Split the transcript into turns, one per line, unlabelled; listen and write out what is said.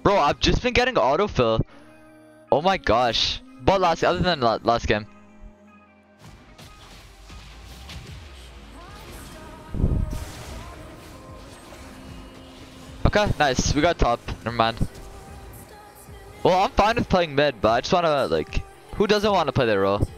Bro, I've just been getting autofill. Oh my gosh. But other than last game. Okay, nice. We got top. Never mind. Well, I'm fine with playing mid, but I just wanna like, who doesn't want to play their role?